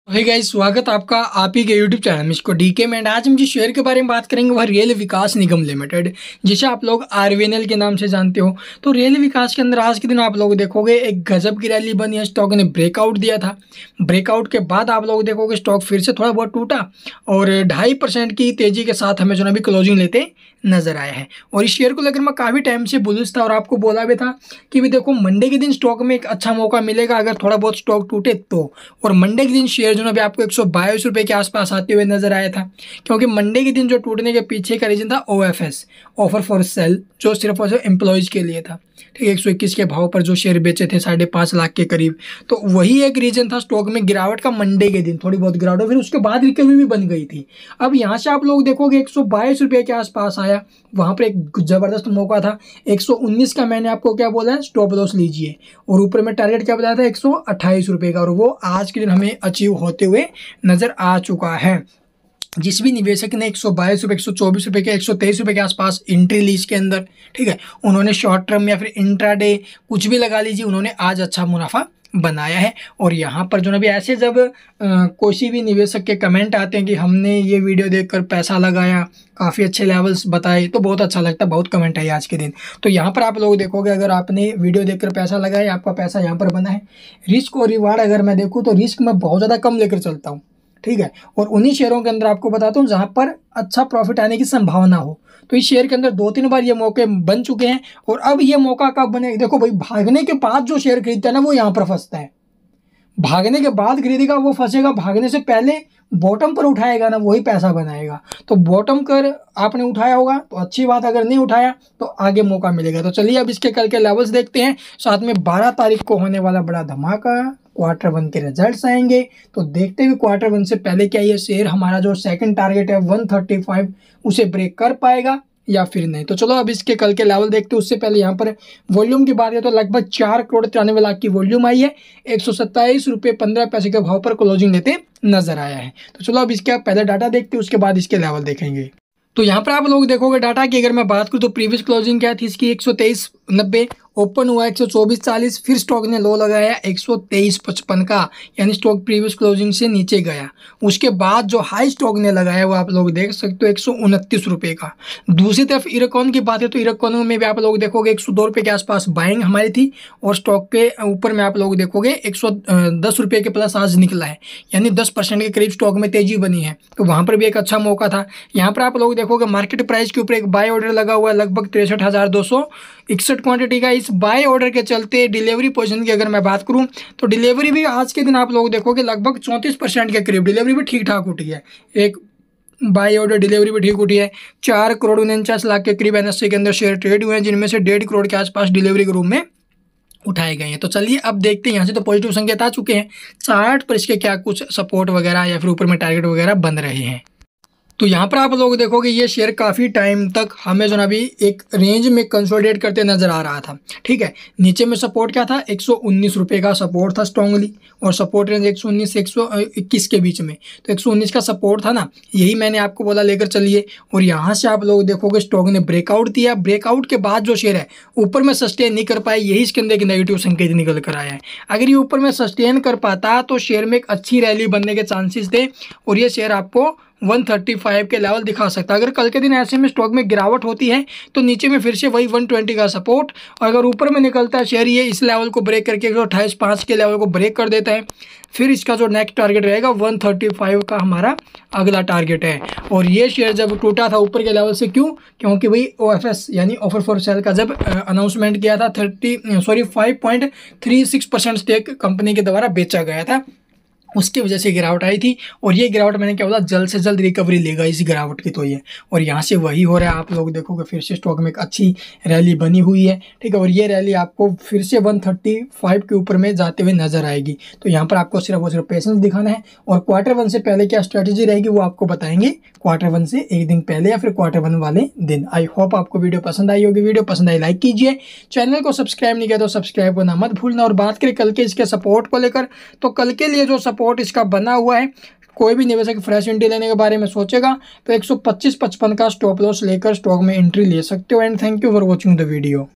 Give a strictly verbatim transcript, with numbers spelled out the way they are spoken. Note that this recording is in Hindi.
हे गाइस, स्वागत आपका आप ही के यूट्यूब चैनल में इसको डीके में। आज हम जिस शेयर के बारे में बात करेंगे वह रेल विकास निगम लिमिटेड, जिसे आप लोग आरवीएनएल के नाम से जानते हो। तो रेल विकास के अंदर आज के दिन आप लोग देखोगे एक गजब की रैली बनी है। स्टॉक ने ब्रेकआउट दिया था। ब्रेकआउट के बाद आप लोग देखोगे स्टॉक फिर से थोड़ा बहुत टूटा और ढाई परसेंट की तेजी के साथ हमें जो है अभी क्लोजिंग लेते नजर आया है। और इस शेयर को लेकर मैं काफ़ी टाइम से बुलिश था और आपको बोला भी था कि भी देखो मंडे के दिन स्टॉक में एक अच्छा मौका मिलेगा अगर थोड़ा बहुत स्टॉक टूटे तो। और मंडे के दिन शेयर जो है अभी आपको एक सौ बाईस रुपये के आसपास आते हुए नजर आया था, क्योंकि मंडे के दिन जो टूटने के पीछे का रीजन था O F S, offer for sale, जो सिर्फ और एम्प्लॉयज़ के लिए था। ठीक है, एक सौ इक्कीस के भाव पर जो शेयर बेचे थे साढ़े पाँच लाख के करीब, तो वही एक रीजन था स्टॉक में गिरावट का। मंडे के दिन थोड़ी बहुत गिरावट, फिर उसके बाद रिकवरी भी बन गई थी। अब यहाँ से आप लोग देखोगे एक सौ बाईस रुपये के आसपास आया, वहाँ पर एक ज़बरदस्त मौका था। एक सौ उन्नीस का मैंने आपको क्या बोला है, स्टॉप लॉस लीजिए। और ऊपर में टारगेट क्या बताया था, एक सौ अट्ठाईस रुपये का, और वो आज के दिन हमें अचीव होते हुए नज़र आ चुका है। जिस भी निवेशक ने एक सौ बाईस रुपये, एक सौ चौबीस रुपये के, एक सौ तेईस रुपये के आसपास एंट्री ली इसके अंदर, ठीक है, उन्होंने शॉर्ट टर्म या फिर इंट्राडे कुछ भी लगा लीजिए, उन्होंने आज अच्छा मुनाफा बनाया है। और यहाँ पर जो ना भी ऐसे जब कोई भी निवेशक के कमेंट आते हैं कि हमने ये वीडियो देखकर पैसा लगाया, काफ़ी अच्छे लेवल्स बताए, तो बहुत अच्छा लगता है। बहुत कमेंट है आज के दिन। तो यहाँ पर आप लोग देखोगे अगर आपने वीडियो देखकर पैसा लगाया, आपका पैसा यहाँ पर बना है। रिस्क और रिवार्ड अगर मैं देखूँ तो रिस्क मैं बहुत ज़्यादा कम लेकर चलता हूँ, ठीक है, और उन्हीं शेयरों के अंदर आपको बताता हूँ जहाँ पर अच्छा प्रॉफिट आने की संभावना हो। तो इस शेयर के अंदर दो तीन बार ये मौके बन चुके हैं। और अब ये मौका कब बने, देखो भाई, भागने के बाद जो शेयर खरीदता है ना वो यहाँ पर फंसता है। भागने के बाद खरीदेगा वो फंसेगा, भागने से पहले बॉटम पर उठाएगा ना वही पैसा बनाएगा। तो बॉटम कर आपने उठाया होगा तो अच्छी बात, अगर नहीं उठाया तो आगे मौका मिलेगा। तो चलिए अब इसके कल के लेवल्स देखते हैं, साथ में बारह तारीख को होने वाला बड़ा धमाका, क्वार्टर वन के रिजल्ट्स आएंगे। तो देखते हुए क्वार्टर वन से पहले क्या ये शेयर हमारा जो सेकंड टारगेट है वन थर्टी फाइव उसे ब्रेक कर पाएगा या फिर नहीं। तो चलो अब इसके कल के लेवल देखते हैं। उससे पहले यहाँ पर वॉल्यूम की बात है तो लगभग चार करोड़ तिरानवे लाख की वॉल्यूम आई है। एक सौ सत्ताईस रुपये पंद्रह पैसे के भाव पर क्लोजिंग लेते नजर आया है। तो चलो अब इसका पहले डाटा देखते हैं, उसके बाद इसके लेवल देखेंगे। तो यहाँ पर आप लोग देखोगे डाटा की अगर मैं बात करूँ तो प्रीवियस क्लोजिंग क्या थी इसकी, एक सौ तेईस नब्बे, ओपन हुआ एक सौ चौबीस चालीस, फिर स्टॉक ने लो लगाया एक सौ तेईस पचपन का, यानी स्टॉक प्रीवियस क्लोजिंग से नीचे गया। उसके बाद जो हाई स्टॉक ने लगाया वो आप लोग देख सकते हो एक सौ उनतीस रुपये का। दूसरी तरफ इरकॉन की बात है तो इरकॉन में भी आप लोग देखोगे एक सौ दो रुपये के आसपास बाइंग हमारी थी, और स्टॉक के ऊपर में आप लोग देखोगे एक सौ दस रुपये के प्लस आज निकला है, यानी दस परसेंट के करीब स्टॉक में तेजी बनी है। तो वहाँ पर भी एक अच्छा मौका था। यहाँ पर आप लोग देखोगे मार्केट प्राइस के ऊपर एक बाय ऑर्डर लगा हुआ है लगभग तिरसठ हज़ार दो सौ इकसठ क्वांटिटी का। इस बाय ऑर्डर के चलते डिलीवरी पोजीशन की अगर मैं बात करूं तो डिलीवरी भी आज के दिन आप लोग देखोगे लगभग चौंतीस परसेंट के करीब डिलीवरी भी ठीक ठाक उठी है। एक बाय ऑर्डर डिलीवरी भी ठीक उठी है। चार करोड़ उनचास लाख के करीब एनएससी के अंदर शेयर ट्रेड हुए हैं, जिनमें से डेढ़ करोड़ के आसपास डिलीवरी के रूप में उठाए गए हैं। तो चलिए अब देखते हैं, यहाँ से तो पॉजिटिव संकेत आ चुके हैं चार्ट पर, इसके क्या कुछ सपोर्ट वगैरह या फिर ऊपर में टारगेट वगैरह बन रहे हैं। तो यहाँ पर आप लोग देखोगे ये शेयर काफ़ी टाइम तक हमें जो ना अभी एक रेंज में कंसोलिडेट करते नजर आ रहा था, ठीक है। नीचे में सपोर्ट क्या था, एक सौ उन्नीस रुपये का सपोर्ट था स्ट्रांगली, और सपोर्ट रेंज एक सौ उन्नीस से एक सौ इक्कीस के बीच में। तो एक सौ उन्नीस का सपोर्ट था ना, यही मैंने आपको बोला लेकर चलिए। और यहाँ से आप लोग देखोगे स्टॉक ने ब्रेकआउट दिया। ब्रेकआउट के बाद जो शेयर है ऊपर में सस्टेन नहीं कर पाए, यही इसके अंदर एक नेगेटिव संकेत निकल कर आया है। अगर ये ऊपर में सस्टेन कर पाता तो शेयर में एक अच्छी रैली बनने के चांसेस थे और ये शेयर आपको एक सौ पैंतीस के लेवल दिखा सकता है। अगर कल के दिन ऐसे में स्टॉक में गिरावट होती है तो नीचे में फिर से वही एक सौ बीस का सपोर्ट, और अगर ऊपर में निकलता है शेयर ये इस लेवल को ब्रेक करके एक सौ अट्ठाईस पाँच के लेवल को ब्रेक कर देता है, फिर इसका जो नेक्स्ट टारगेट रहेगा एक सौ पैंतीस का हमारा अगला टारगेट है। और ये शेयर जब टूटा था ऊपर के लेवल से, क्यों, क्योंकि वही ओ एफ एस यानी ऑफर फॉर सेल का जब अनाउंसमेंट किया था thirty sorry five point three six percent stake company के द्वारा बेचा गया था, उसकी वजह से गिरावट आई थी। और ये गिरावट मैंने क्या बोला, जल्द से जल्द रिकवरी लेगा इस गिरावट की। तो ये और यहाँ से वही हो रहा है, आप लोग देखोगे फिर से स्टॉक में एक अच्छी रैली बनी हुई है, ठीक है। और ये रैली आपको फिर से एक सौ पैंतीस के ऊपर में जाते हुए नजर आएगी। तो यहाँ पर आपको सिर्फ और सिर्फ पेशेंस दिखाना है, और क्वार्टर वन से पहले क्या स्ट्रैटेजी रहेगी वो आपको बताएंगे क्वार्टर वन से एक दिन पहले या फिर क्वार्टर वन वाले दिन। आई होप आपको वीडियो पसंद आई होगी। वीडियो पसंद आई लाइक कीजिए, चैनल को सब्सक्राइब नहीं किया तो सब्सक्राइब करना मत भूलना। और बात करें कल के इसके सपोर्ट को लेकर, तो कल के लिए जो सपोर्ट इसका बना हुआ है, कोई भी निवेशक फ्रेश एंट्री लेने के बारे में सोचेगा तो एक सौ पच्चीस पचपन का स्टॉप लॉस लेकर स्टॉक में एंट्री ले सकते हो। And thank you for watching the video.